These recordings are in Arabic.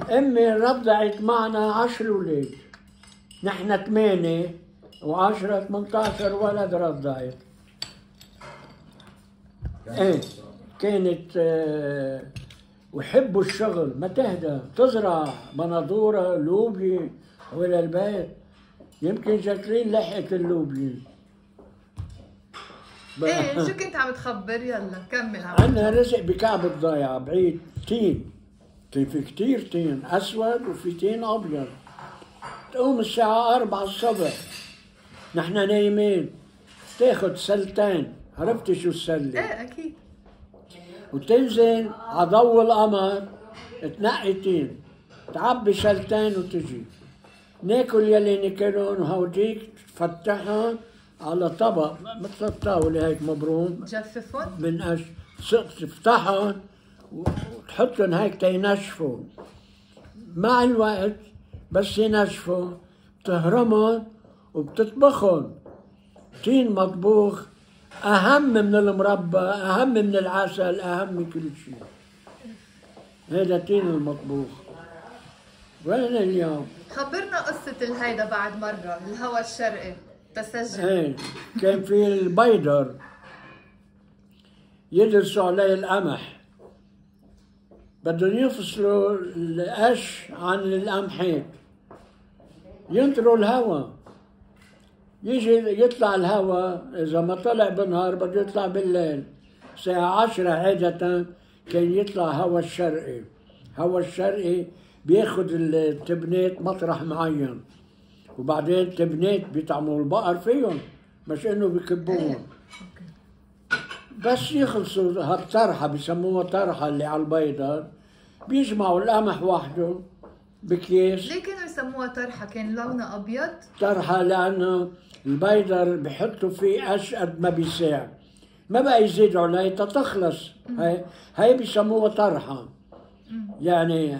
امي رضعت معنا 10 اولاد، نحن 8 و10 18 ولد رضعت. ايه كانت ويحبوا الشغل، ما تهدى تزرع بندوره لوبيا ولا البيت، يمكن جاكلين لحقت اللوبيا. ايه شو كنت عم تخبر؟ يلا كمل. عندنا رزق بكعب الضيعه بعيد تين، في كتير تين اسود وفي تين ابيض. تقوم الساعه 4 الصبح نحن نايمين، تاخذ سلتين، عرفتي شو السله؟ ايه اكيد. وتنزل على ضوء القمر تنقي تين، تعبي سلتين وتجي ناكل يلي ناكلهم، وهوديك تفتحهم على طبق مثل الطاولة هيك مبروم، تجففهم؟ من قش تفتحهم وتحطهم هيك تينشفوا. مع الوقت بس ينشفوا بتهرمهم وبتطبخهم. تين مطبوخ أهم من المربى، أهم من العسل، أهم من كل شيء. هذا تين المطبوخ. وين اليوم؟ خبرنا قصة الهيدا بعد مرة، الهوى الشرقي تسجل. ايه كان في البيدر يدرسوا عليه القمح، بدهم يفصلوا القش عن القمحات، ينطروا الهواء، يجي يطلع الهواء، إذا ما طلع بالنهار بده يطلع بالليل. الساعة 10 عادة كان يطلع هوا الشرقي. هوا الشرقي بياخد التبنات مطرح معين، وبعدين التبنات بيطعموا البقر فيهم، مش انه بكبوهم. بس يخلصوا هالطرحة بسموها طرحة اللي على البيضة، بيجمعوا القمح وحده بكيس. ليه كانوا يسموها طرحة؟ كان لونها أبيض؟ طرحة لأنه البيضر بحطوا فيه قش قد ما بيساع، ما بقى يزيدوا عليه تتخلص. هي بيسموها طرحة. يعني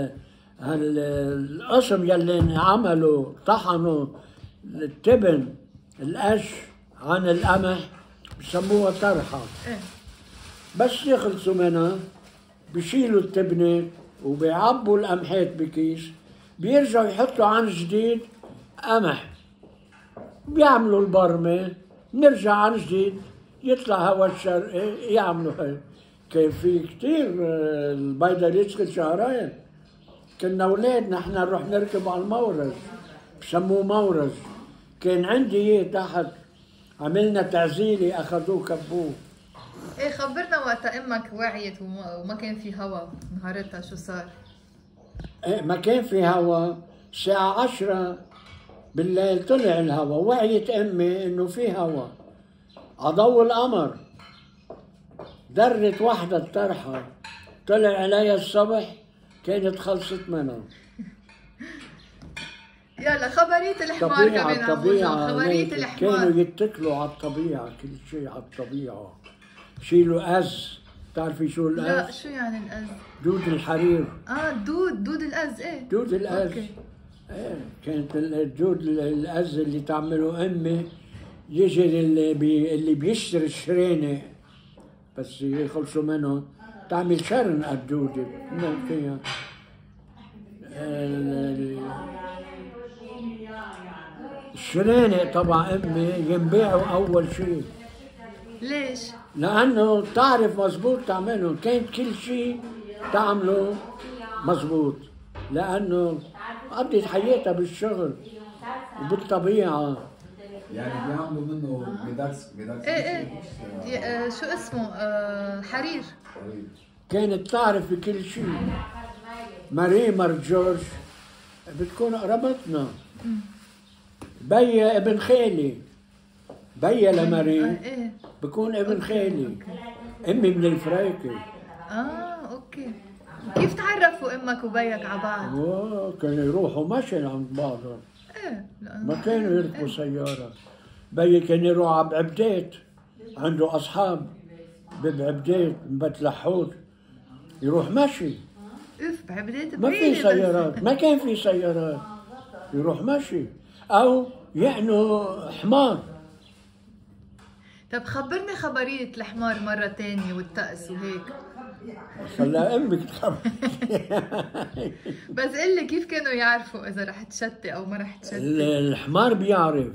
القسم يلي عملوا طحنوا التبن القش عن القمح بسموها طرحة. بس يخلصوا منها بيشيلوا التبنة وبيعبوا القمحات بكيس، بيرجعوا يحطوا عن جديد قمح، بيعملوا البرمة، نرجع عن جديد يطلع هوا الشرقي يعملوا هيك. كان في كتير البيضة يشتغل شهرين. كنا اولاد نحن نروح نركب على المورج، بسموه مورج. كان عندي اياه تحت، عملنا تعزيلي اخذوه كبوه. ايه خبرنا وقتها امك وعيت وما كان في هوا نهارتها شو صار؟ ايه ما كان في هوا. الساعة 10 بالليل طلع الهوا، وعيت امي انه في هوا على ضوء القمر. درت وحدة الطرحة، طلع عليها الصبح كانت خلصت منها. يلا خبرية الحمار كمان عم خبرية الحمار. كانوا يتكلوا على الطبيعة، كل شيء على الطبيعة. شيلوا أز، بتعرفي شو الأز؟ لا شو يعني الأز؟ دود الحرير. دود الأز. ايه دود الأز. اوكي. ايه كانت الدود الأز اللي تعمله أمي، يجي اللي بيشتري الشرينة بس يخلصوا منه تعمل شرن على الدودة فيها. الشرينة طبعا أمي ينبيعوا أول شيء. ليش؟ لأنه تعرف مزبوط تعملهم، كانت كل شيء تعمله مزبوط، لأنه قضت حياتها بالشغل وبالطبيعة. يعني بيعملوا منه بدرس ايه شو اسمه؟ حرير. كانت تعرف بكل شيء. ماري جورج بتكون قربتنا، بيا ابن خالي، بيا لماري بكون ابن خالي. امي من الفرايكي. اوكي. كيف تعرفوا امك وبيك على بعض؟ كانوا يروحوا مشي عند بعضهم. ما كانوا يركبوا سيارة. بيي كان يروح على بعبدات، عنده أصحاب بعبدات ببت لحوت، يروح مشي. بعبدات ما في سيارات، ما كان في سيارات، يروح مشي أو يعنوا حمار. طب خبرني خبرية الحمار مرة تانية والطقس وهيك. خلى امك تخبر. بس قل لي كيف كانوا يعرفوا اذا رح تشتي او ما رح تشتي؟ الحمار بيعرف،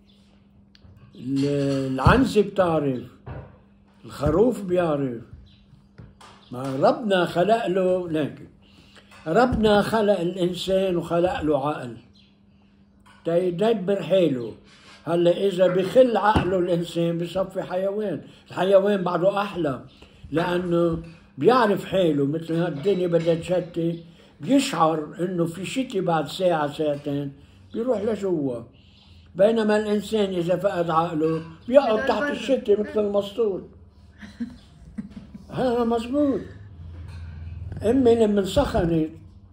العنزة بتعرف، الخروف بيعرف. ما ربنا خلق له لكن ربنا خلق الإنسان وخلق له عقل تيدبر حاله. هلا إذا بخل عقله الإنسان بصفي حيوان، الحيوان بعده أحلى لأنه بيعرف حاله. مثل هالدنيا بدها تشتي بيشعر إنه في شتي بعد ساعة ساعتين بيروح لجوا، بينما الإنسان إذا فقد عقله بيقعد تحت الشتي مثل المسطول. هذا مزبوط. أمي لما انسخنت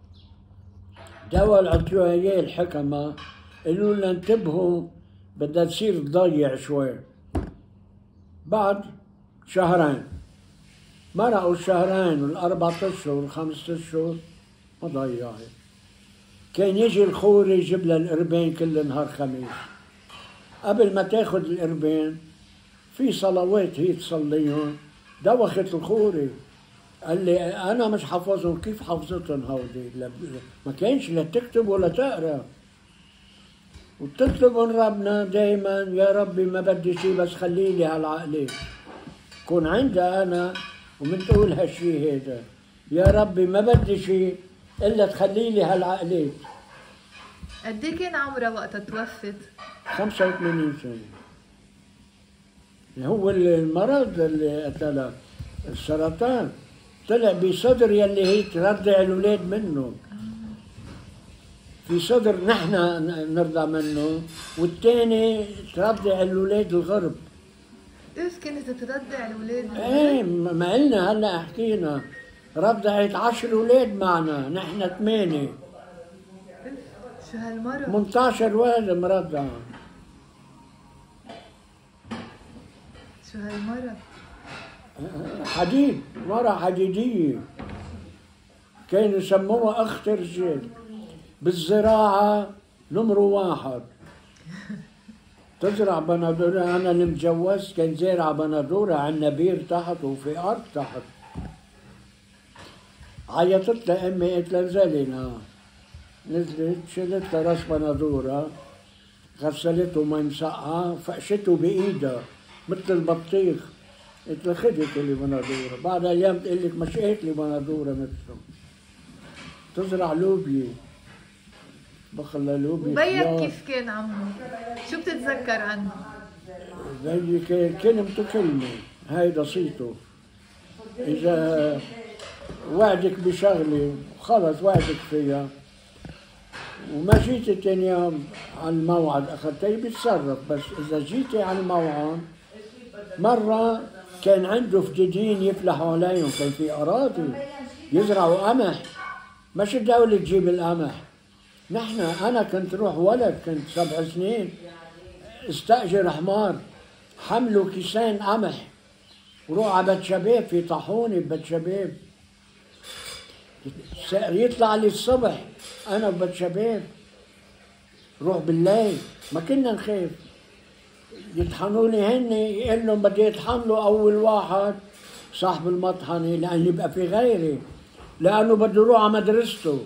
دواء عطيوها إياه الحكمة، قالوا لنا انتبهوا بدها تصير تضيع شوي. بعد شهرين مرقوا الشهرين والأربعة أشهر والخمسة أشهر ما ضيعت. كان يجي الخوري يجيب لها القربين كل نهار خميس. قبل ما تاخذ القربين في صلوات هي تصليهم دوخت الخوري. قال لي انا مش حافظهم. كيف حافظتهم هودي؟ ما كانش لا تكتب ولا تقرا. وتطلب من ربنا دائما يا ربي ما بدي شيء بس خلي لي هالعقلي كون عندي انا، ومن تقول هالشيء هذا يا ربي ما بدي شيء الا تخلي لي هالعقلي. قد ايه كان عمرها وقتها توفت؟ 85 سنة. هو المرض اللي قتلها السرطان طلع بصدر يلي هي ترضع الأولاد منه. في صدر نحن نرضع منه والثاني ترضع الأولاد الغرب. كيف كانت ترضع الأولاد؟ ايه ما قلنا هلا حكينا رضعت 10 أولاد معنا، نحن 8. شو هالمرة؟ 18 ولد مرضع. شو هالمرة؟ حديد، مرة حديدية. كانوا يسموها أخت رجال. بالزراعة نمرة 1. تزرع بندورة. أنا اللي متجوز كان زارع بندورة عندنا بير تحت وفي أرض تحت. عيطت لها أمي قلت لها انزلي. نزلت شلت لها راس بندورة غسلته مي مسقعة فقشته بإيدها مثل البطيخ. قلت لها خدي لي بندورة. بعد أيام تقول لك مش قالت لي بندورة مثله. تزرع لوبيا بخلى لوبيا. وبيك كيف كان عمو؟ شو بتتذكر عنه؟ زي كلمته كلمة هيدا صيته. إذا وعدك بشغلة خلص وعدك فيها وما جيتي تاني يوم على الموعد أخذتي بيتصرف. بس إذا جيتي على الموعد مرة كان عنده فديدين يفلحوا عليهم. كان في أراضي يزرعوا قمح، مش الدولة تجيب القمح. نحن أنا كنت روح ولد كنت 7 سنين استأجر حمار حملوا كيسين قمح وروح على بيت شباب في طاحونة ببيت شباب. يطلع لي الصبح أنا وبيت شباب روح بالليل ما كنا نخاف. يطحنوا لي هن يقول لهم بدي يطحن له أول واحد صاحب المطحنة لأن يبقى في غيري لأنه بده يروح على مدرسته.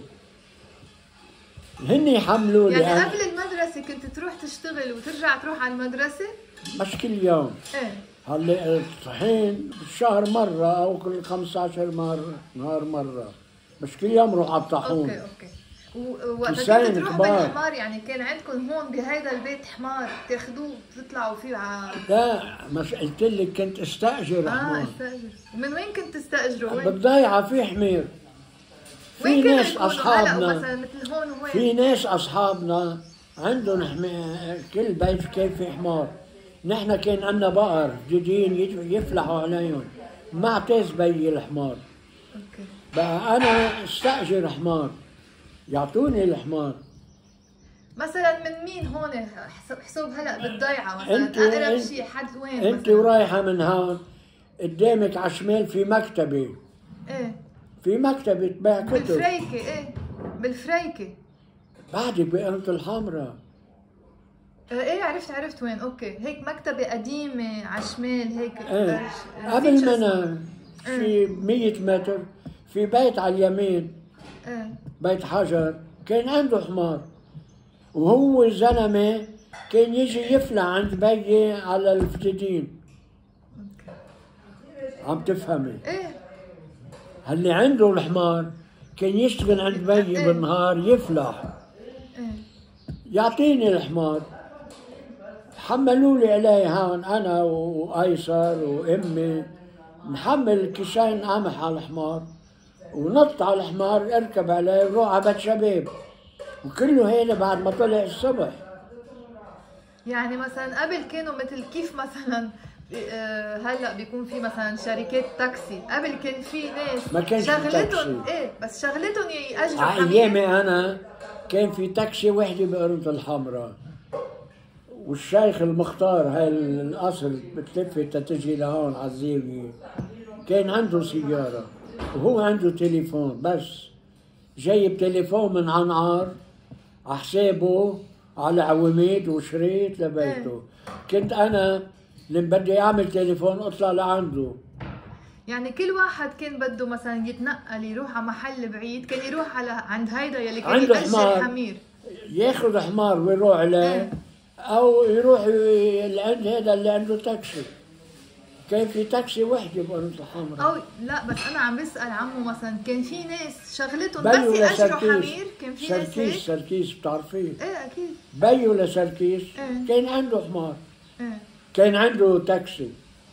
هن يحملوا لي. يعني قبل المدرسة كنت تروح تشتغل وترجع تروح على المدرسة؟ مش كل يوم. ايه هلا الطحين بالشهر مرة أو كل 15 نهار مرة. مش كل يوم روح على الطاحون. اوكي. ووقتها كنت تروح كبار. بالحمار يعني كان عندكم هون بهيدا البيت حمار تاخذوه وتطلعوا فيه على لا مش قلت لك كنت استأجر حمار. استأجر. ومن وين كنت تستأجره؟ وين؟ بالضيعة في حمير. في وين كانوا ناس يكونوا؟ أصحابنا مثلا مثل هون وين؟ في ناس أصحابنا عندهم كل بيت كان في حمار. نحن كان عندنا بقر جديين يفلحوا عليهم ما اعتز بي الحمار. اوكي. بقى أنا استأجر حمار يعطوني الحمار. مثلا من مين هون حسب هلا بالضيعة مثلا أقرب شيء حد وين؟ أنت ورايحة من هون قدامك على الشمال في مكتبة. ايه في مكتبة تبيع كتب. بالفريكة. ايه بالفريكة. بعدك بقيمة الحمراء. ايه عرفت وين. اوكي هيك مكتبة قديمة على الشمال هيك. ايه قبل ما انا في 100 متر في بيت على اليمين، بيت حجر، كان عنده حمار، وهو زلمه كان يجي يفلع عند بيي على الفتدين. عم تفهمي؟ ايه. اللي عنده الحمار كان يشتغل عند بيي بالنهار يفلح، يعطيني الحمار. حملوا لي عليه هون انا وايسر وامي، نحمل كيسين قمح على الحمار ونط على الحمار، اركب عليه وروح على بيت شباب، وكله هيدا بعد ما طلع الصبح. يعني مثلا قبل كانوا مثل كيف مثلا هلا بيكون في مثلا شركات تاكسي، قبل كان في ناس ما كانش شغلتهم ايه، بس شغلتهم يأجروا على ايامي انا كان في تاكسي وحده بقرنة الحمراء، والشيخ المختار هاي القصر بتلف تتجي لهون على الزاويه، كان عنده سياره وهو عنده تليفون، بس جايب تليفون من عنعار على حسابه على عواميد وشريط لبيته. كنت انا لما بدي اعمل تليفون اطلع لعنده. يعني كل واحد كان بده مثلا يتنقل يروح على محل بعيد، كان يروح على عند هيدا يلي كان يأجر حمير، ياخذ حمار ويروح عليه، او يروح لعند هذا اللي عنده تاكسي. كان في تاكسي وحده بقرنة الحمراء. او لا، بس انا عم بسأل عمو مثلا كان في ناس شغلتهم بس يأجروا حمير، كان في ناس هيك؟ سركيس بتعرفيه؟ ايه اكيد. بيو لسركيس كان عنده حمار، كان عنده تاكسي.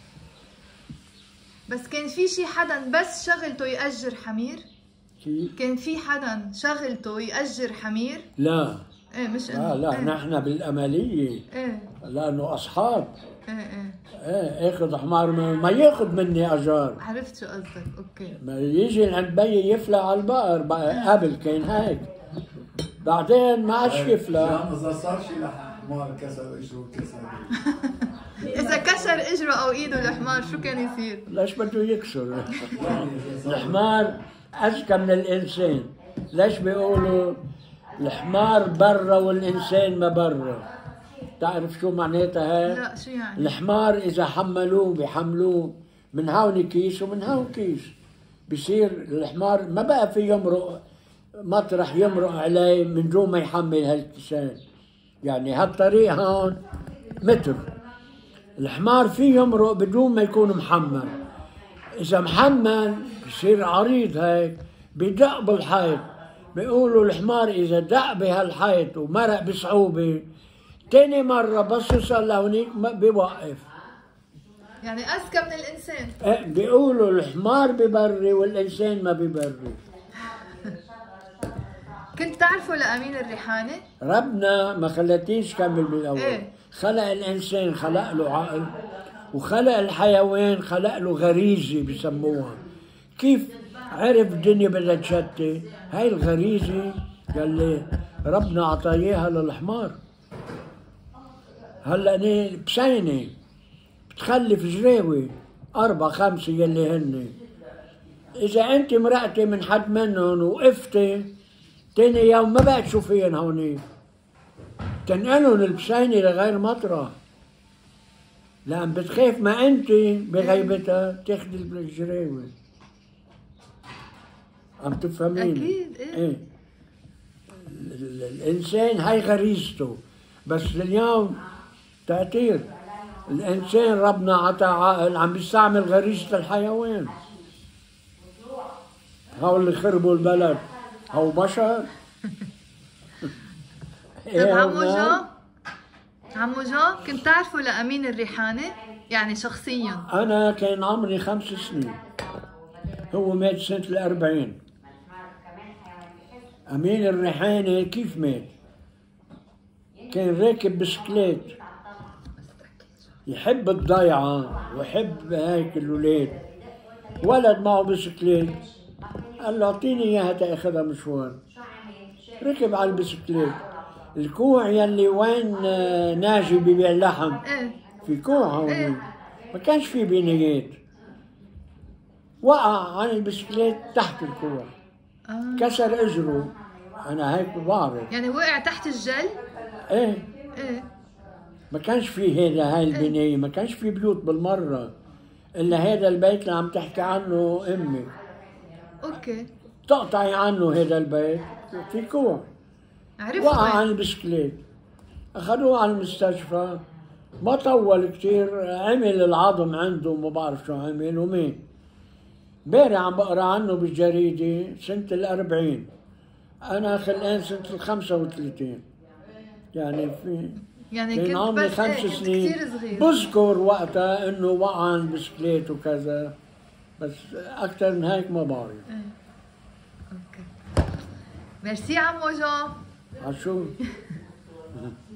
بس كان في شي حدا بس شغلته يأجر حمير؟ كان في حدا شغلته يأجر حمير؟ لا ايه مش انه لا نحن بالأملية لأنه أصحاب. ايه اخذ حمار ما ياخذ مني أجار. عرفت شو قصدك، اوكي. ما يجي عند بيي يفلع على البقر، قبل كان هيك، بعدين ما عادش يفلع. إذا صار شيء حمار كسر اجره كسر إذا كسر اجره أو إيده الحمار شو كان يصير؟ ليش بده يكسر؟ الحمار أذكى من الإنسان. ليش بيقولوا الحمار برا والإنسان ما برا؟ تعرف شو معناتها هاي؟ لا شو يعني؟ الحمار إذا حملوه بيحملوه من هون كيس ومن هون كيس، بصير الحمار ما بقى في يمرق مطرح يمرق عليه من دون ما يحمل هالكيسين. يعني هالطريق هون متر، الحمار فيه يمرق بدون ما يكون محمل. إذا محمل بصير عريض هيك بدق بالحيط. بيقولوا الحمار إذا دق بهالحيط ومرق بصعوبة تاني مرة بس يوصل لهونيك بيوقف. يعني أذكى من الإنسان. بيقولوا الحمار ببري والإنسان ما ببري. كنت تعرفوا لأمين الريحانة؟ ربنا ما خلتيش كمل من الأول. خلق الإنسان خلق له عقل، وخلق الحيوان خلق له غريزة بسموها. كيف عرف الدنيا بدها تشتي؟ هاي الغريزة يلي ربنا عطاياها للحمار. هلا بسينة بتخلف جراوي 4 5 يلي هن. إذا أنت مرقتي من حد منهم وقفتي تاني يوم ما بقى تشوفين هونيك، تنقلهم البسينة لغير مطرح، لأن بتخاف ما أنت بغيبتها تاخدي الجراوي. عم تفهمين؟ أكيد. إيه. الإنسان هاي غريزته، بس اليوم تأثير الإنسان ربنا عطى عقل عم بيستعمل غريزة الحيوان. هو اللي خربوا البلد هو بشر. طيب عمو جو كنت تعرفوا لأمين الريحانة؟ يعني شخصيا؟ أنا كان عمري 5 سنين، هو مات سنة 40. أمين الريحانة كيف مات؟ كان راكب بسكليت، يحب الضيعة ويحب هيك الولاد. ولد معه بسكليت قال له اعطيني اياها تاخذها مشوار. ركب على البسكليت، الكوع يلي وين ناجي ببيع لحم في كوع هون، ما كانش في بنايات. وقع عن البسكليت تحت الكوع، كسر اجره. انا هيك بعرف. يعني وقع تحت الجل؟ ايه ما كانش في هاي البنايه، ما كانش في بيوت بالمره. إلا هذا البيت اللي عم تحكي عنه أمي. اوكي. تقطعي عنه هذا البيت في كوع. عرفت وقع وين؟ عن البسكليت، أخذوه على المستشفى، ما طول كتير عمل العظم عنده، ما بعرف شو عمل ومين. امبارح عم بقرا عنه بالجريدة سنة ال40، أنا خلقان سنة ال35، يعني يعني كان كنت عمري بس 5 كنت سنين. كثير صغير. بذكر وقتها إنه وقع عن البسكليت وكذا، بس أكثر من هيك ما بعرف. اوكي. ميرسي عمو جون. عشو